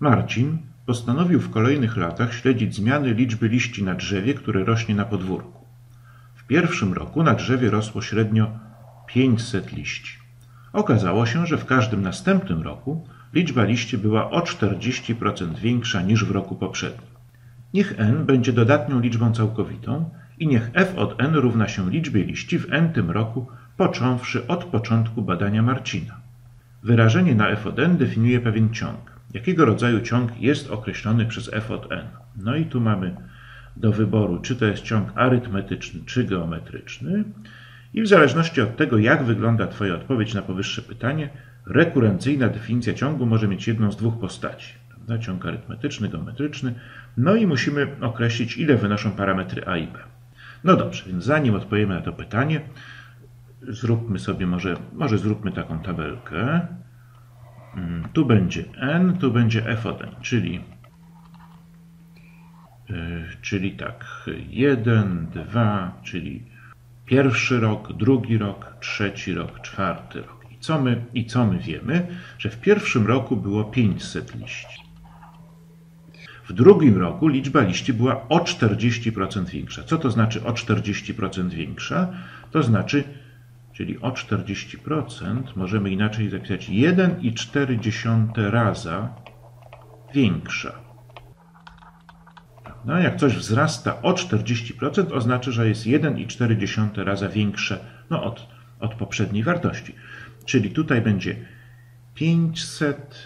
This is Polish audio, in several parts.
Marcin postanowił w kolejnych latach śledzić zmiany liczby liści na drzewie, które rośnie na podwórku. W pierwszym roku na drzewie rosło średnio 500 liści. Okazało się, że w każdym następnym roku liczba liści była o 40% większa niż w roku poprzednim. Niech n będzie dodatnią liczbą całkowitą i niech f od n równa się liczbie liści w n-tym roku, począwszy od początku badania Marcina. Wyrażenie na f od n definiuje pewien ciąg. Jakiego rodzaju ciąg jest określony przez f od n? No i tu mamy do wyboru, czy to jest ciąg arytmetyczny, czy geometryczny. I w zależności od tego, jak wygląda Twoja odpowiedź na powyższe pytanie, rekurencyjna definicja ciągu może mieć jedną z dwóch postaci. Prawda? Ciąg arytmetyczny, geometryczny. No i musimy określić, ile wynoszą parametry a i b. No dobrze, więc zanim odpowiemy na to pytanie, zróbmy sobie może zróbmy taką tabelkę. Tu będzie n, tu będzie f od n, czyli tak, 1, 2, czyli pierwszy rok, drugi rok, trzeci rok, czwarty rok. I co my wiemy? Że w pierwszym roku było 500 liści. W drugim roku liczba liści była o 40% większa. Co to znaczy o 40% większa? To znaczy, czyli o 40% możemy inaczej zapisać 1,4 raza większa. No, jak coś wzrasta o 40%, oznacza, że jest 1,4 raza większe od poprzedniej wartości. Czyli tutaj będzie 500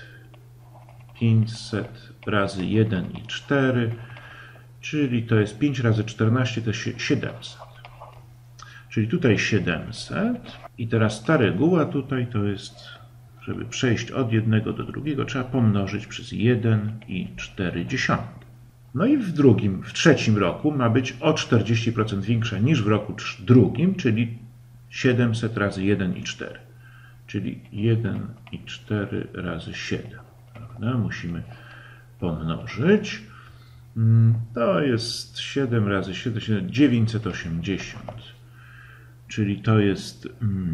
razy 1,4, czyli to jest 5 razy 14, to jest 700. Czyli tutaj 700 i teraz ta reguła tutaj to jest, żeby przejść od jednego do drugiego, trzeba pomnożyć przez 1,4. No i w trzecim roku ma być o 40% większa niż w roku drugim, czyli 700 razy 1,4, czyli 1,4 razy 7. Prawda? Musimy pomnożyć. To jest 7 razy 7, 980. Czyli to jest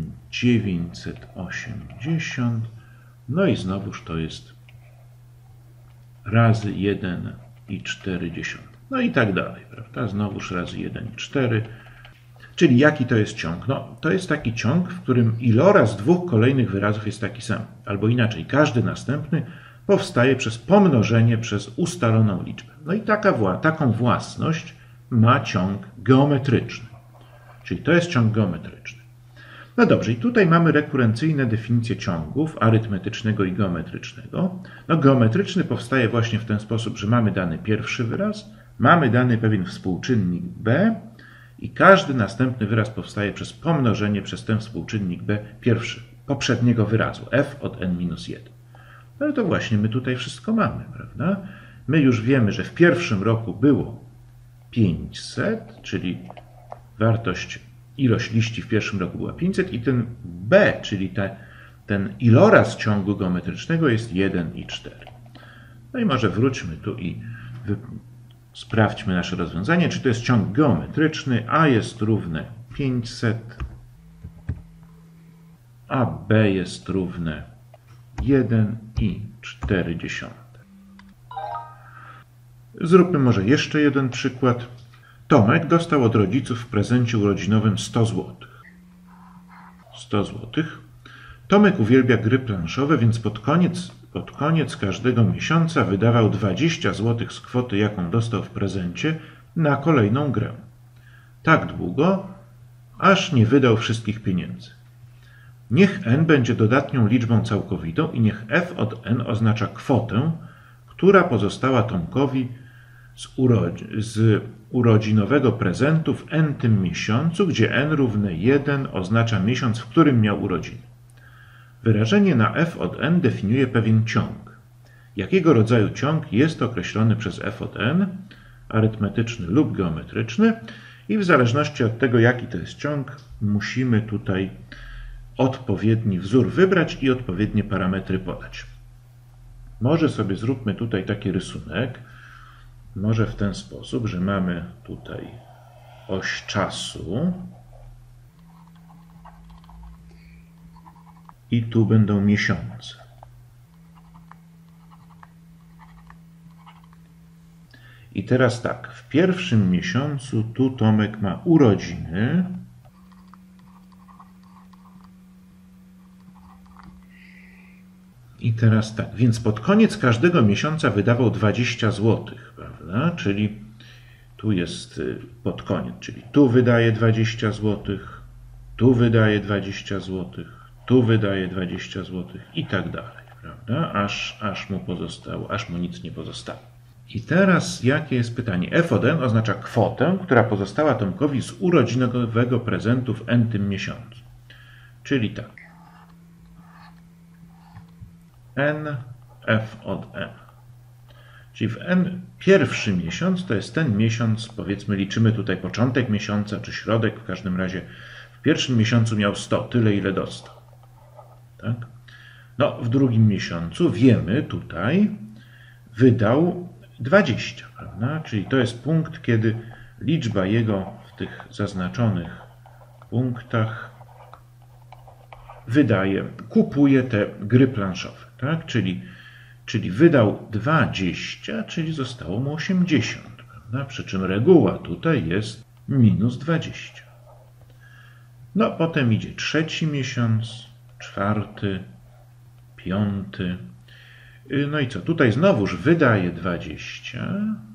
980. No i znowuż to jest razy 1,4. No i tak dalej, prawda? Znowuż razy 1,4. Czyli jaki to jest ciąg? No, to jest taki ciąg, w którym iloraz dwóch kolejnych wyrazów jest taki sam. Albo inaczej, każdy następny powstaje przez pomnożenie przez ustaloną liczbę. No i taką własność ma ciąg geometryczny. Czyli to jest ciąg geometryczny. No dobrze, i tutaj mamy rekurencyjne definicje ciągów arytmetycznego i geometrycznego. No geometryczny powstaje właśnie w ten sposób, że mamy dany pierwszy wyraz, mamy dany pewien współczynnik b i każdy następny wyraz powstaje przez pomnożenie przez ten współczynnik b poprzedniego wyrazu, f od n-1. No to właśnie my tutaj wszystko mamy, prawda? My już wiemy, że w pierwszym roku było 500, czyli ilość liści w pierwszym roku była 500 i ten b, czyli ten iloraz ciągu geometrycznego jest 1,4. No i może wróćmy tu i sprawdźmy nasze rozwiązanie, czy to jest ciąg geometryczny. A jest równe 500, a b jest równe 1,4. Zróbmy może jeszcze jeden przykład. Tomek dostał od rodziców w prezencie urodzinowym 100 zł. 100 zł. Tomek uwielbia gry planszowe, więc pod koniec każdego miesiąca wydawał 20 zł z kwoty, jaką dostał w prezencie, na kolejną grę. Tak długo, aż nie wydał wszystkich pieniędzy. Niech n będzie dodatnią liczbą całkowitą i niech f od n oznacza kwotę, która pozostała Tomkowi z urodzinowego prezentu w n-tym miesiącu, gdzie n równe 1 oznacza miesiąc, w którym miał urodziny. Wyrażenie na f od n definiuje pewien ciąg. Jakiego rodzaju ciąg jest określony przez f od n, arytmetyczny lub geometryczny, i w zależności od tego, jaki to jest ciąg, musimy tutaj odpowiedni wzór wybrać i odpowiednie parametry podać. Może sobie zróbmy tutaj taki rysunek. Może w ten sposób, że mamy tutaj oś czasu i tu będą miesiące. I teraz tak, w pierwszym miesiącu tu Tomek ma urodziny. I teraz tak, więc pod koniec każdego miesiąca wydawał 20 zł, prawda? Czyli tu jest pod koniec, czyli tu wydaje 20 zł, tu wydaje 20 zł, tu wydaje 20 zł i tak dalej, prawda? Aż mu nic nie pozostało. I teraz jakie jest pytanie? F od n oznacza kwotę, która pozostała Tomkowi z urodzinowego prezentu w n-tym miesiącu. Czyli tak. N, F od n. Czyli w n pierwszy miesiąc to jest ten miesiąc, powiedzmy liczymy tutaj początek miesiąca czy środek, w każdym razie w pierwszym miesiącu miał 100, tyle ile dostał. Tak? No w drugim miesiącu wiemy tutaj wydał 20, prawda? Czyli to jest punkt, kiedy liczba jego w tych zaznaczonych punktach kupuje te gry planszowe, tak? Czyli wydał 20, czyli zostało mu 80, prawda? Przy czym reguła tutaj jest minus 20. No potem idzie trzeci miesiąc, czwarty, piąty. No i co? Tutaj znowuż wydaje 20,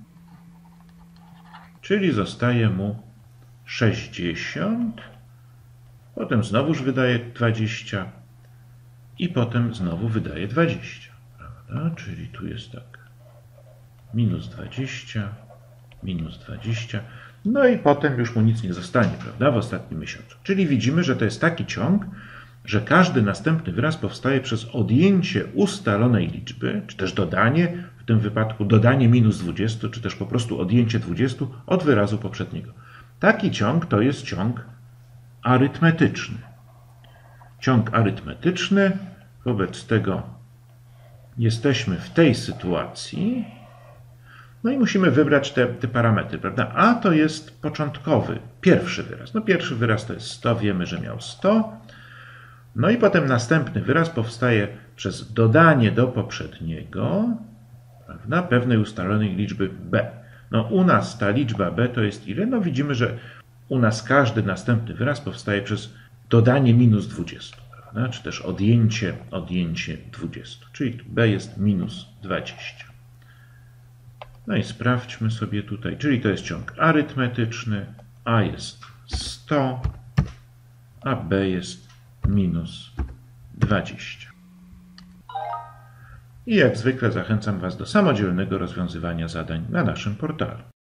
czyli zostaje mu 60. Potem znowuż wydaje 20 i potem znowu wydaje 20. Prawda? Czyli tu jest tak. Minus 20, minus 20. No i potem już mu nic nie zostanie, prawda? W ostatnim miesiącu. Czyli widzimy, że to jest taki ciąg, że każdy następny wyraz powstaje przez odjęcie ustalonej liczby, czy też dodanie, w tym wypadku dodanie minus 20, czy też po prostu odjęcie 20 od wyrazu poprzedniego. Taki ciąg to jest ciąg arytmetyczny. Ciąg arytmetyczny, wobec tego jesteśmy w tej sytuacji, no i musimy wybrać te parametry, prawda? A to jest początkowy, pierwszy wyraz. No pierwszy wyraz to jest 100, wiemy, że miał 100. No i potem następny wyraz powstaje przez dodanie do poprzedniego, prawda, pewnej ustalonej liczby b. No u nas ta liczba b to jest ile? No widzimy, że u nas każdy następny wyraz powstaje przez dodanie minus 20, prawda? Czy też odjęcie 20, czyli b jest minus 20. No i sprawdźmy sobie tutaj, czyli to jest ciąg arytmetyczny, a jest 100, a b jest minus 20. I jak zwykle zachęcam Was do samodzielnego rozwiązywania zadań na naszym portalu.